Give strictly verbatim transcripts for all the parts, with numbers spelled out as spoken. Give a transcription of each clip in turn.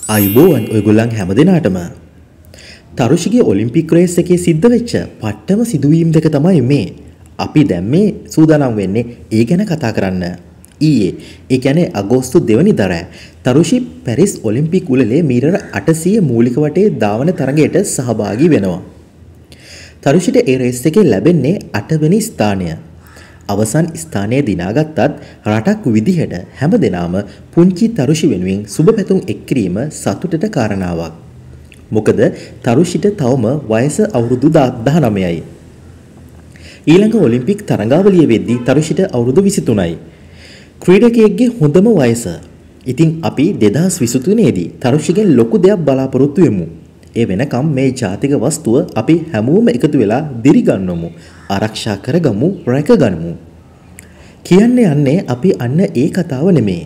අයිබෝවන් ඔයගොල්ලන් හැම දිනාටම තරුෂිගේ ඔලිම්පික් රේස් එකේ සිද්ධ වෙච්ච පට්ටම සිදුවීම් දෙක තමයි මේ. අපි දැන් මේ සූදානම් වෙන්නේ ඒ ගැන කතා කරන්න. ඊයේ ඒ කියන්නේ අගෝස්තු දෙවනිදා තරුෂි පැරිස් ඔලිම්පික් උළෙලේ මීටර අටසිය මූලික වටේ ධාවන තරගයට සහභාගී වෙනවා. තරුෂිට ඒ රේස් එකේ ලැබෙන්නේ අටවෙනි ස්ථානය. අවසන් ස්ථානයේ දිනාගත්තත් රටක් විදිහට හැමදෙනාම පුංචි තරුෂි වෙනුවෙන් සුබ පැතුම් එක් කිරීම සතුටට කාරණාවක්. මොකද තරුෂිට තවම වයස අවුරුදු දහනවයයි. ඊළඟ ඔලිම්පික් තරඟාවලිය වෙද්දී තරුෂිට අවුරුදු විසිතුනයි. ක්‍රීඩකයෙක්ගේ හොඳම වයස. ඉතින් අපි දෙදහස් විසිතුනේ දී තරුෂිගෙන් ලොකු දෙයක් බලාපොරොත්තු වෙමු. ඒ වෙනකම් මේ ජාතික වස්තුව අපි හැමෝම එකතු වෙලා දිරිගන්නමු, ආරක්ෂා කරගමු, රැකගනිමු. කියන්නේ යන්නේ අපි අන්න ඒ කතාව නෙමේ.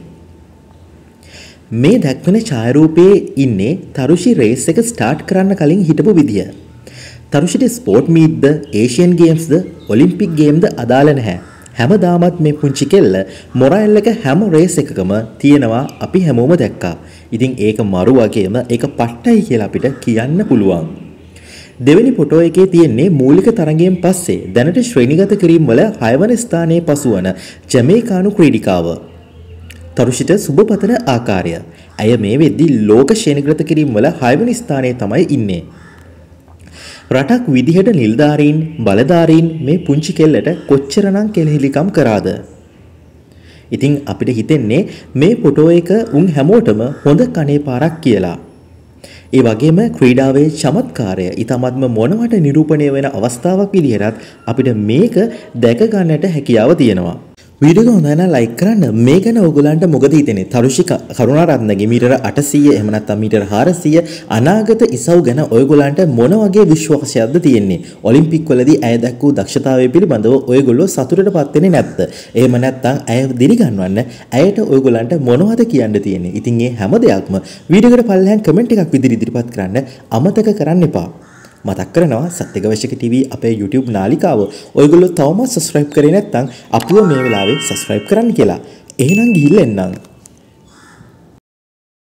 මේ දැක්වෙන ඡායාරූපයේ ඉන්නේ තරුෂි රේස් එක ස්ටාර්ට් කරන්න කලින් හිටපු විදිය. තරුෂිට ස්පෝර්ට් මීට්ද, ඒෂියන් ගේම්ස්ද, ඔලිම්පික් ගේම්ද අදාළ නැහැ. හැමදාමත් මේ පුංචි කෙල්ල මොරයිල් එක හැම රේස් එකකම තියෙනවා අපි හැමෝම දැක්කා. ඉතින් ඒක මරු වගේම ඒක පට්ටයි කියලා අපිට කියන්න පුළුවන්. දෙවෙනි ෆොටෝ එකේ තියෙන්නේ මූලික තරගයෙන් පස්සේ දැනට ශ්‍රේණිගත කිරීම වල හයවන ස්ථානයේ පසුවන ජමේකානු ක්‍රීඩිකාව. තරුෂිට සුබපතන ආකාරය. ඇය මේ වෙද්දී ලෝක ශ්‍රේණිගත කිරීම වල හයවන ස්ථානයේ තමයි ඉන්නේ. රටක් විදිහට නිලධාරීන් බලධාරීන් මේ පුංචි කෙල්ලට කොච්චරනම් කෙලෙහිලිකම් කරාද? ඉතින් අපිට හිතෙන්නේ මේ ෆොටෝ එක උන් හැමෝටම හොඳ කනේ පාරක් කියලා. ඒ වගේම ක්‍රීඩාවේ චමත්කාරය ඊටමත්ම මොනවට නිරූපණය වෙන අවස්ථාවක් විදිහට අපිට මේක දැක ගන්නට හැකියාව තියෙනවා. වීඩියෝ එක හොඳයි නම් ලයික් කරන්න. මේ ගැන ඔයගොල්ලන්ට මොකද හිතෙන්නේ? තරුෂි කරුණාරත්නගේ මීටර අටසිය එහෙම නැත්නම් මීටර හාරසිය අනාගත ඉසව් ගැන ඔයගොල්ලන්ට මොන වගේ විශ්වාසයක්ද තියෙන්නේ? ඔලිම්පික් වලදී ඇය දක්වූ දක්ෂතාවය පිළිබඳව ඔයගොල්ලෝ සතුටටපත් වෙන්නේ නැද්ද? එහෙම නැත්නම් ඇය දිරිගන්වන්න ඇයට ඔයගොල්ලන්ට මොනවද කියන්න තියෙන්නේ? ඉතින් මේ හැම දෙයක්ම වීඩියෝ එකට පල්ලෙහාන් කමෙන්ට් එකක් විදිහට ඉදිරිපත් කරන්න අමතක කරන්න එපා. මතක් කරනවා සත්‍යගවේෂක ටීවී අපේ YouTube නාලිකාව ඔයගොල්ලෝ තවමත් subscribe කරේ නැත්නම් අපිව මේ වෙලාවේ subscribe කරන්න කියලා. එහෙනම් ගිහිල්ලා එන්නම්.